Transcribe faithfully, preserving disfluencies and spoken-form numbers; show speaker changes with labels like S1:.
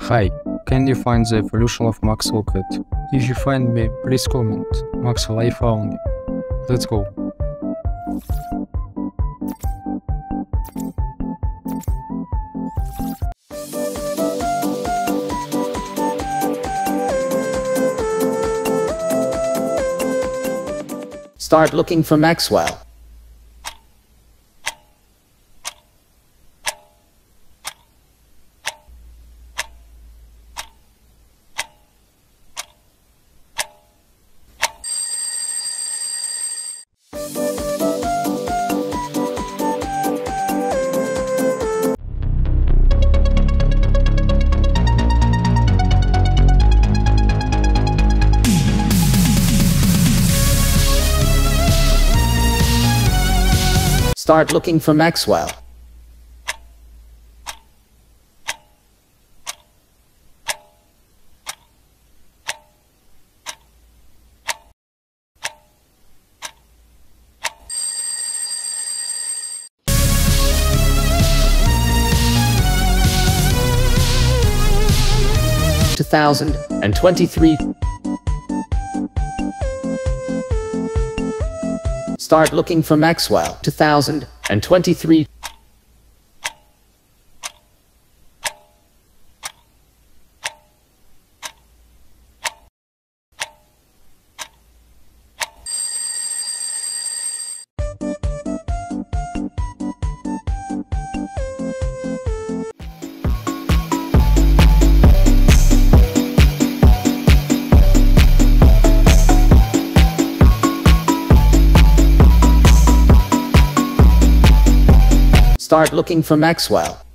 S1: Hi, can you find the evolution of Maxwell Cat? If you find me, please comment. Maxwell, I found you. Let's go.
S2: Start looking for Maxwell. Start looking for Maxwell. two thousand twenty-three. Start looking for Maxwell. two thousand twenty-three. Start looking for Maxwell.